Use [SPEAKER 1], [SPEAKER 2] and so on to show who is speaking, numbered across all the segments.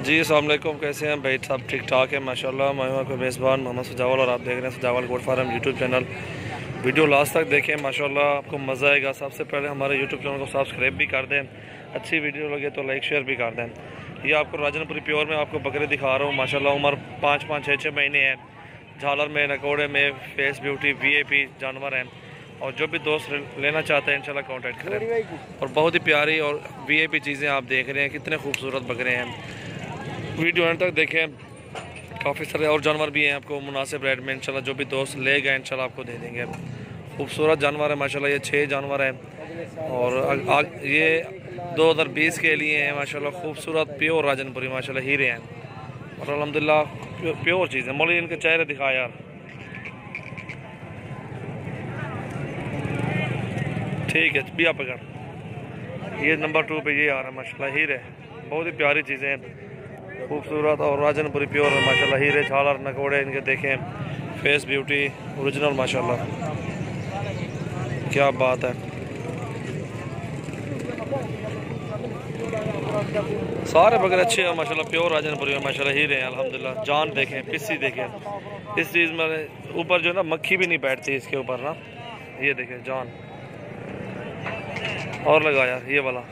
[SPEAKER 1] जी अस्सलाम वालेकुम, कैसे हैं भाई? सब ठीक ठाक है माशाल्लाह। मैं हूं आपका मेज़बान मोहम्मद सजावल और आप देख रहे हैं Sajawal goat farm YouTube channel. Video last तक देखें माशाल्लाह, आपको मज़ा आएगा। सबसे पहले हमारे यूट्यूब चैनल को सब्सक्राइब भी कर दें, अच्छी वीडियो लगे तो लाइक शेयर भी कर दें। ये आपको राजनपुरी प्योर में आपको बकरे दिखा रहा हूँ माशाल्लाह। उम्र 5-5, 6-6 महीने हैं। झालर में, नकोड़े में, फेस ब्यूटी VIP जानवर हैं। और जो भी दोस्त लेना चाहते हैं इंशाल्लाह कांटेक्ट करें। और बहुत ही प्यारी और VIP चीज़ें आप देख रहे हैं, कितने खूबसूरत बकरे हैं। वीडियो एंड तक देखें, काफ़ी सारे और जानवर भी हैं आपको मुनासिब रेट में इंशाल्लाह। जो भी दोस्त ले गए इंशाल्लाह आपको दे देंगे। खूबसूरत जानवर है माशाल्लाह। ये 6 जानवर हैं और ये 2020 के लिए हैं माशाल्लाह। खूबसूरत प्योर राजनपुरी माशाल्लाह हीरे हैं और अल्हम्दुलिल्लाह प्योर चीज़ है। मौली इनके चेहरे दिखा यार, ठीक है बिया पकड़। ये नंबर 2 पे ये आ रहा है माशाल्लाह हीरे। बहुत ही प्यारी चीज़ें हैं, खूबसूरत और राजनपुरी प्योर है माशाल्लाह। हीरे, झालर, नकोड़े इनके देखें, फेस ब्यूटी ओरिजिनल माशाल्लाह, क्या बात है। सारे बकरे अच्छे हैं माशाल्लाह, प्योर राजनपुरी में माशाल्लाह हीरे हैं अल्हम्दुलिल्लाह। जान देखें, पिस्सी देखें, इस चीज़ में ऊपर जो है ना मक्खी भी नहीं बैठती इसके ऊपर ना। ये देखें जान, और लगा यार ये वाला,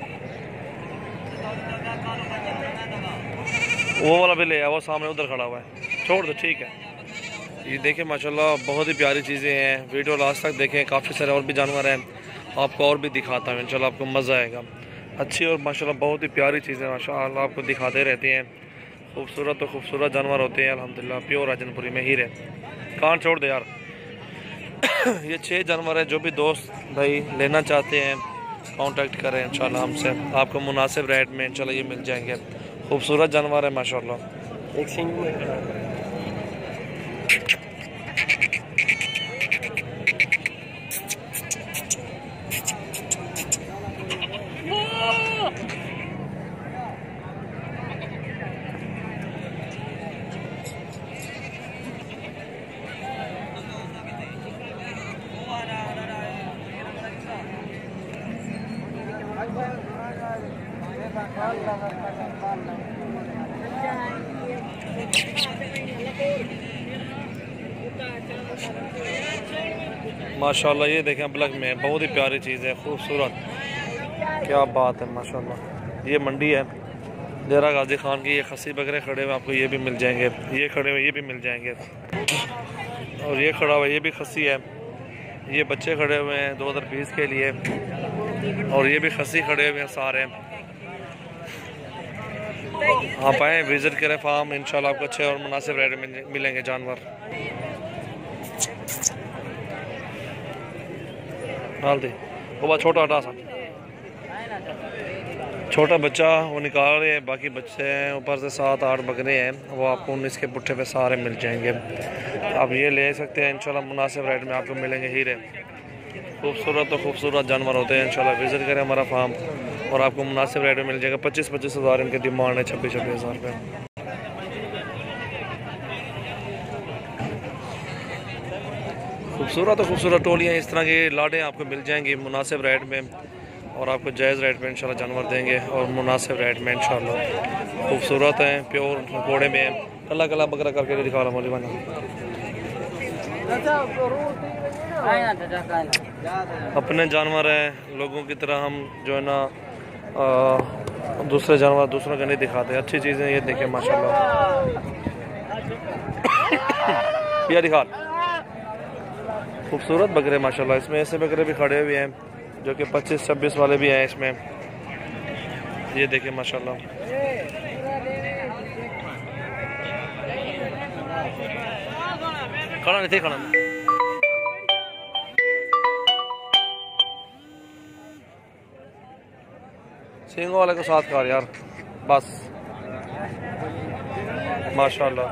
[SPEAKER 1] वो वाला भी ले आया, वो सामने उधर खड़ा हुआ है, छोड़ दो ठीक है। ये देखें माशाल्लाह बहुत ही प्यारी चीज़ें हैं। वीडियो लास्ट तक देखें, काफ़ी सारे और भी जानवर हैं, आपको और भी दिखाता हूँ इंशाल्लाह, आपको मज़ा आएगा। अच्छी और माशाल्लाह बहुत ही प्यारी चीज़ें माशाल्लाह आपको दिखाते रहते हैं। खूबसूरत तो खूबसूरत जानवर होते हैं अल्हम्दुलिल्लाह, प्योर राजनपुरी में हीरे। कान छोड़ दे यार। ये 6 जानवर है। जो भी दोस्त भाई लेना चाहते हैं कांटेक्ट करें इंशाल्लाह हमसे, आपको मुनासिब रेट में इंशाल्लाह ये मिल जाएंगे। खूबसूरत जानवर है माशाल्लाह। एक सिंग माशाल्लाह। ये देखें ब्लैक में, बहुत ही प्यारी चीज़ है, खूबसूरत, क्या बात है माशाल्लाह। ये मंडी है डेरा गाजी खान की। ये खसी बकरे खड़े हुए आपको ये भी मिल जाएंगे, ये खड़े हुए ये भी मिल जाएंगे, और ये खड़ा हुआ ये भी खसी है। ये बच्चे खड़े हुए हैं 2020 के लिए, और ये भी खसी खड़े हुए हैं सारे। आप आए विज़िट करें फार्म, इंशाल्लाह आपको अच्छे और मुनासिब रेट में मिलेंगे जानवर। डाल दे वो बात, छोटा हटा सा, छोटा बच्चा वो निकाल रहे हैं। बाकी बच्चे हैं ऊपर से 7-8 बकरे हैं, वो आपको 19 के पुट्ठे पे सारे मिल जाएंगे। आप ये ले सकते हैं इंशाल्लाह, मुनासिब रेट में आपको मिलेंगे हीरे। खूबसूरत तो खूबसूरत जानवर होते हैं इंशाल्लाह। विज़िट करें हमारा फार्म और आपको मुनासिब रेट में मिल जाएगा। 25-25 हज़ार इनके डिमांड है, 26-26 हज़ार रुपये। खूबसूरत तो खूबसूरत टोलियाँ इस तरह की लाडें आपको मिल जाएंगी मुनासिब रेट में, और आपको जायज़ रेट में इंशाल्लाह जानवर देंगे और मुनासिब रेट में इंशाल्लाह। खूबसूरत हैं, प्योर घोड़े में हैं। कला कला बकरा करके दिखा रहा मौलवी। अपने जानवर हैं, लोगों की तरह हम जो है ना दूसरे जानवर दूसरों को नहीं दिखाते। अच्छी चीज़ें ये देखें माशाल्लाह। ये दिखा खूबसूरत बकरे माशाल्लाह। इसमें ऐसे बकरे भी खड़े हुए हैं जो कि 25-26 वाले भी हैं इसमें। ये देखें माशाल्लाह। खड़ा नहीं थे, खड़ा सिंगों वाले को साथ कर यार बस माशाल्लाह।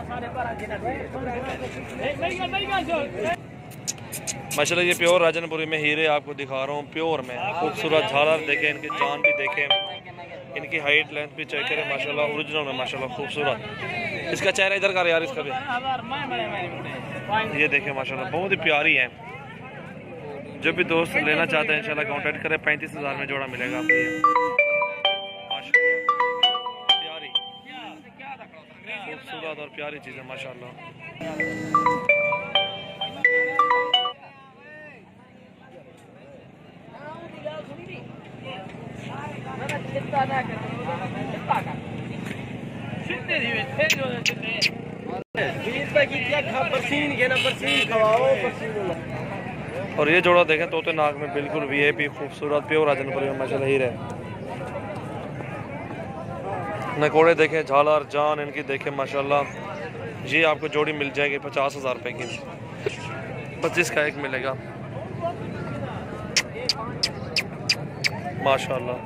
[SPEAKER 1] माशाल्लाह ये प्योर राजनपुरी में हीरे आपको दिखा रहा हूँ, प्योर में खूबसूरत झालर देखें, इनकी जान भी देखें, इनकी हाइट लेंथ भी चेक करें माशाल्लाह। ओरिजिनल में माशाल्लाह खूबसूरत। इसका चेहरा इधर कर यार, इसका भी ये देखें माशाल्लाह, बहुत ही प्यारी है। जो भी दोस्त लेना चाहते हैं इंशाल्लाह कांटेक्ट करें। 35,000 में जोड़ा मिलेगा आपको। ये प्यारी खूबसूरत और प्यारी चीज़ है माशाल्लाह। और ये जोड़ा देखें तोते नाक में बिल्कुल वीआईपी खूबसूरत प्योर राजनपुरी में माशाल्लाह हीरे। नकोड़े देखें, झालर जान इनकी देखें माशाल्लाह। ये आपको जोड़ी मिल जाएगी 50,000 रुपये की, 25 का एक मिलेगा माशाल्लाह।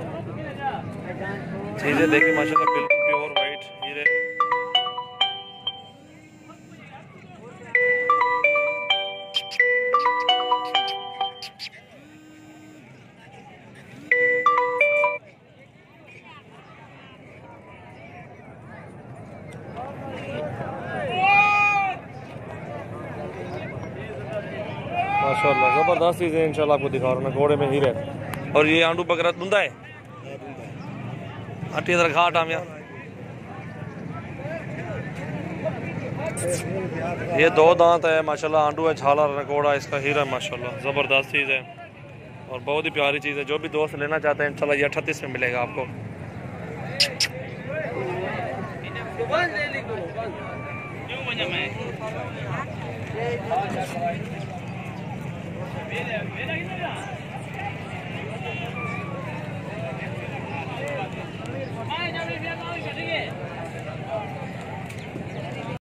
[SPEAKER 1] चीज़ें देखिए माशाल्लाह बिल्कुल प्योर वाइट हीरे। माशाल्लाह ज़बरदस्त चीज़ें इंशाल्लाह आपको दिखा रहा हूँ। घोड़े में हीरे और ये आंडू बकरा दुंदा है अटी इधर घाट आमिया। ये 2 दांत है माशाल्लाह, आंडू है, झालर नकोड़ा इसका हीरा माशाल्लाह। ज़बरदस्त चीज़ है और बहुत ही प्यारी चीज़ है। जो भी दोस्त लेना चाहते हैं इंशाल्लाह ये 38 में मिलेगा आपको।